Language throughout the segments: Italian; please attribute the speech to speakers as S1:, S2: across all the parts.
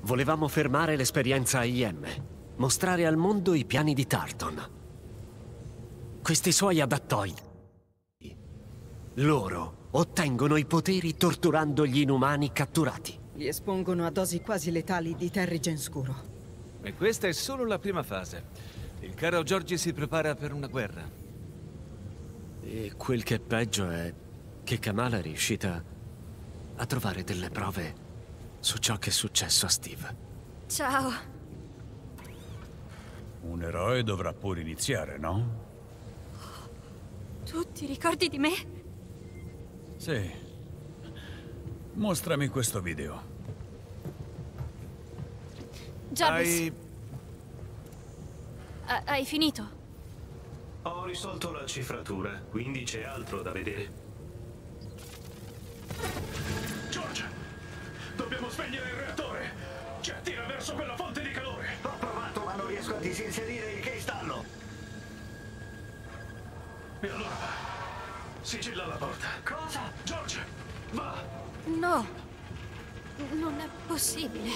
S1: Volevamo fermare l'esperienza IM, mostrare al mondo i piani di Tarton. Questi suoi adattoidi. Loro ottengono i poteri torturando gli inumani catturati.
S2: Li espongono a dosi quasi letali di terrigen scuro.
S3: E questa è solo la prima fase. Il caro Giorgi si prepara per una guerra.
S1: E quel che è peggio è che Kamala è riuscita a trovare delle prove su ciò che è successo a Steve.
S4: Ciao.
S5: Un eroe dovrà pure iniziare, no?
S4: Tu ti ricordi di me?
S5: Sì. Mostrami questo video.
S4: Jarvis. Hai finito?
S6: Ho risolto la cifratura, quindi c'è altro da vedere.
S7: George! Dobbiamo spegnere il reattore! Ci attira verso quella fonte di calore!
S8: Ho provato, ma non riesco a disinserire il cristallo!
S7: E allora va. Sigilla la porta.
S8: Cosa?
S7: George! Va!
S4: No. Non è possibile.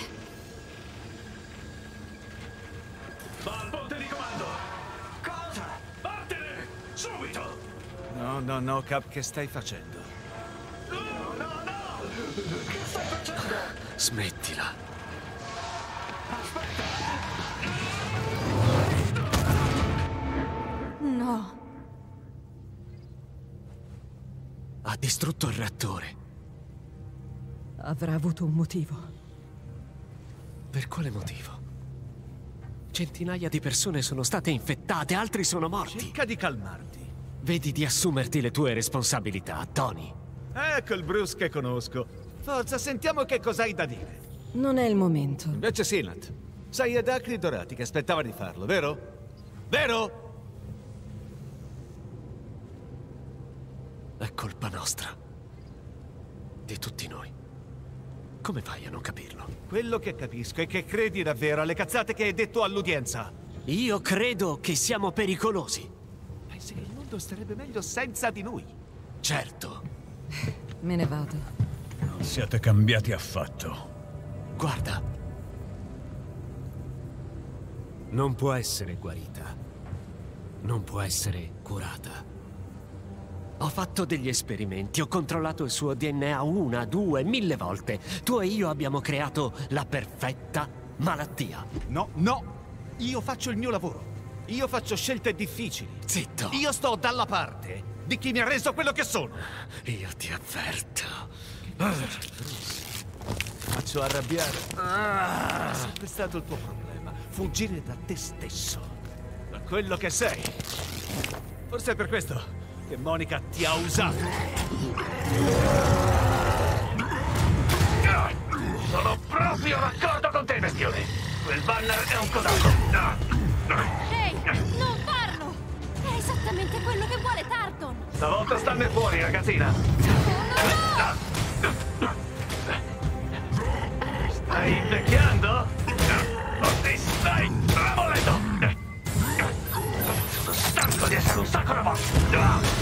S7: Va al ponte di comando!
S8: Cosa?
S7: Vattene! Subito!
S3: No, Cap, che stai facendo?
S8: No! Che stai facendo?
S1: Smettila.
S4: No.
S1: Ha distrutto il reattore.
S2: Avrà avuto un motivo.
S1: Per quale motivo? Centinaia di persone sono state infettate, altri sono morti.
S3: Cerca di calmarti.
S1: Vedi di assumerti le tue responsabilità, Tony.
S3: Ecco il Bruce che conosco. Forza, sentiamo che cos'hai da dire.
S2: Non è il momento.
S3: Invece sì, Nat. Sei ad acri dorati che aspettava di farlo, vero? Vero?
S1: È colpa nostra. Di tutti noi. Come fai a non capirlo?
S3: Quello che capisco è che credi davvero alle cazzate che hai detto all'udienza.
S1: Io credo che siamo pericolosi.
S3: Pensi che il mondo starebbe meglio senza di noi?
S1: Certo.
S2: Me ne vado.
S5: Non siete cambiati affatto.
S1: Guarda. Non può essere guarita. Non può essere curata. Ho fatto degli esperimenti, ho controllato il suo DNA 1, 2, 1000 volte. Tu e io abbiamo creato la perfetta malattia.
S3: No. Io faccio il mio lavoro. Io faccio scelte difficili.
S1: Zitto.
S3: Io sto dalla parte di chi mi ha reso quello che sono.
S1: Io ti avverto.
S3: Faccio arrabbiare. È sempre stato il tuo problema. Fuggire da te stesso. Da quello che sei. Forse è per questo che Monica ti ha usato.
S7: Sono proprio d'accordo con te, bestione! Quel banner è un codato!
S4: Ehi, non farlo! È esattamente quello che vuole Tarton!
S7: Stavolta stanne fuori, ragazzina! Stai invecchiando? O ti stai ramolendo? Sono stanco di essere un sacco da morte!